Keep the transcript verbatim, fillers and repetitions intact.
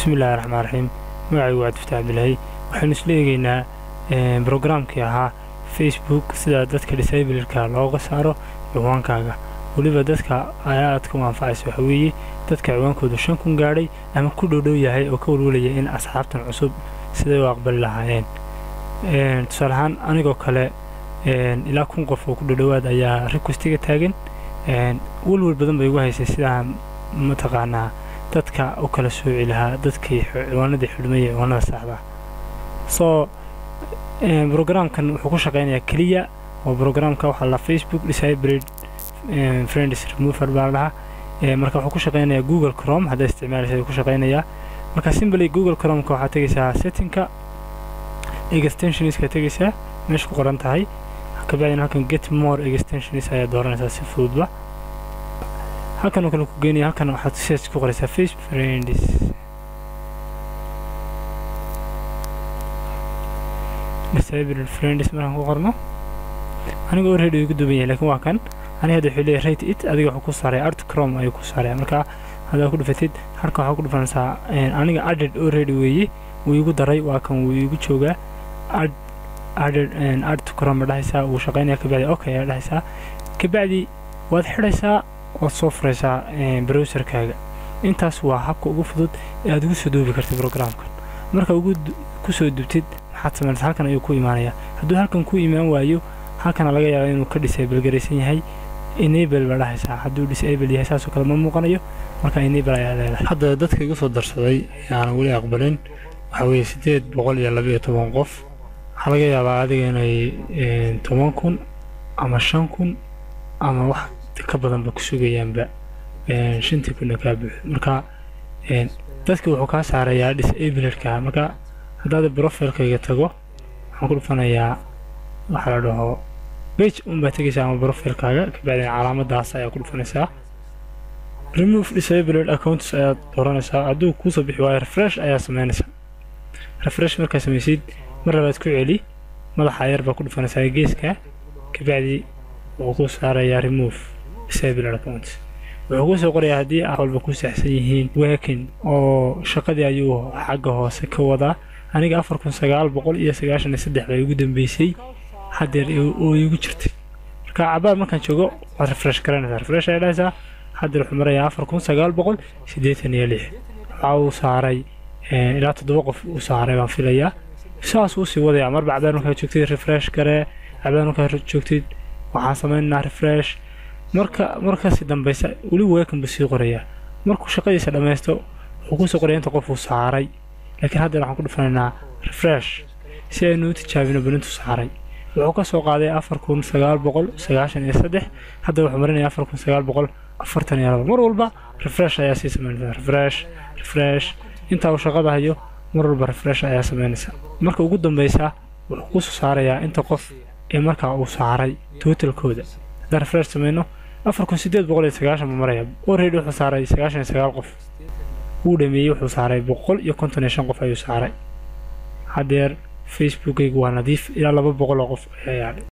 بسم الله الرحمن الرحيم. magacaygu waa Abdifataax Abdullaahi. waxaan isla eegaynaa ee barnaamijkii ahaa Facebook sida dadka disable-ka looga saaro ciwaankaaga. waliba dadka aad ku anfacayso waxa weeye dadka ciwaankoodu shan kun gaadhay ama ku dhow dhow yahay oo ka walwalaya in asxaabtan cusub sidoo ay aqbali lahaayeen. ee tusaale ahaan anigoo kale ee ilaa kun qof oo ku dhowaad ayaa request-iga taagan. ee walwal badan bay ugu haysay sida ma taqaanaa dadka oo kala sooci lahaa dadkii ciwaanada xidhmay ciwaanada saxda soo ee programkan wuxuu ku shaqeynayaa kaliya oo programka waxa la Facebook disable friends remover baa laha ee marka wuxuu ku shaqeynayaa Google Chrome hada isticmaalaysa ku shaqeynayaa marka simply Google Chrome ka waxa tagaysaa setting-ka extensions ka tagaysaa meesha ku qoran tahay ka bacdina halkan get more extensions ayaa dooranaysaa si fudud halkan oo kale ku geynaya halkan waxaad search ku qoraysaa Facebook friends disable friends markaan ku qorno aniga already ugu duuban yahay laakiin waa kan aniga hadda xilli rate it adiga wuxuu ku saaray art chrome ayuu ku saaray marka hada ku dhufatid halka waxa ku dhufanaysaa aniga added already weeye wuu igu daray waa kan wuu igu joogaa add added and art chrome dhahaysa uu shaqeynaya ka bacdi okay dhahaysa ka bacdi waad xiraysaa oo soo furaysaa browser-kaaga. intaas waa habka ugu fudud ee aad ugu soo duubi kartid programkan. marka ugu ku soo duubtid waxaad sameynaysaa halkan ayuu ku imaanaya hadduu halkan ku imaan waayo halkan laga yaabaa inuu ka disable gareysan yahay enable baa dhahaysaa hadduu disable yahay saasoo kale ma muuqanayo marka enable ayaa leedahay. hadda dadka igu soo darsaday aan wali aqbalin waxa weeye sideed boqol iyo laba iyo toban qof waxa laga yaabaa adiga inay toban kun ama shan kun ama wax ka badan ba ku sugayaanba ee shantii kun ka buux marka ee dadka wuxuu ka saarayaa disable-ka marka hadaad profile-kayga tago waxaan ku dhufanayaa waxa la dhaho page un ba tagaysaa ama profile-kaaga ka bacdina calaamadaas ayaa ku dhufanaysaa remove disabled accounts ayaa dooranaysaa hadduu ku soo bixi waayo refresh ayaa sameynaysaa refresh markaa sameysid mar labaad ku celi madaxa yar baa ku dhufanaysaa geeska ka bacdi wuxuu ku saarayaa remove disable accounts wuxuu soo qorayaa hadii ah walba ku saxsan yihiin working oo shaqadii ayuu xagga hoose ka wadaa aniga afar kun sagaal boqol iyo sagaashan iyo saddex bay ugu dambeysay hadeer oo igu jirtay marka cabaar markaan joogo waa refresh garanaysaa refresh ay dhaysaa hadeer wuxuu marayaa afar kun sagaal boqol siddeetan iyo lix waxa uu saaray ilaa toddoba qof uu saaray baan filayaa saas uu sii wadaya marba cabaar markaa joogtay refresh gare cabaar markaa joogtay waxaan sameynaa refresh marka marka si dambaysa wali weekan buu sii qorayaa markuu shaqadiisa dhameysto wuxuu ku soo qorayaa inta qof uu saaray laakiin hadda waxaan ku dhufanaynaa refresh si aynu u tijaabino balintu saaray wuxuu ka soo qaaday afar kun sagaal boqol sagaashan iyo saddex hadda wuxuu marinayaa afar kun sagaal boqol afartan iyo laba mar walba refresh ayaa sii sameynaysaa refresh refresh inta uu shaqada hayo mar walba refresh ayaa sameynaysaa marka ugu dambaysa wuxuu ku soo saarayaa inta qof ee marka uu saaray total-kooda hadda refresh sameyno afar kun siddeed boqol iyo sagaashan maraya already wuxuu saaray sagaashan iyo sagaal qof uu dhameeyay wuxuu saaray boqol iyo konton iyo shan qof ayuu saaray hadeer Facebook-aygu waa nadiif ilaa laba boqol oo qof ayaa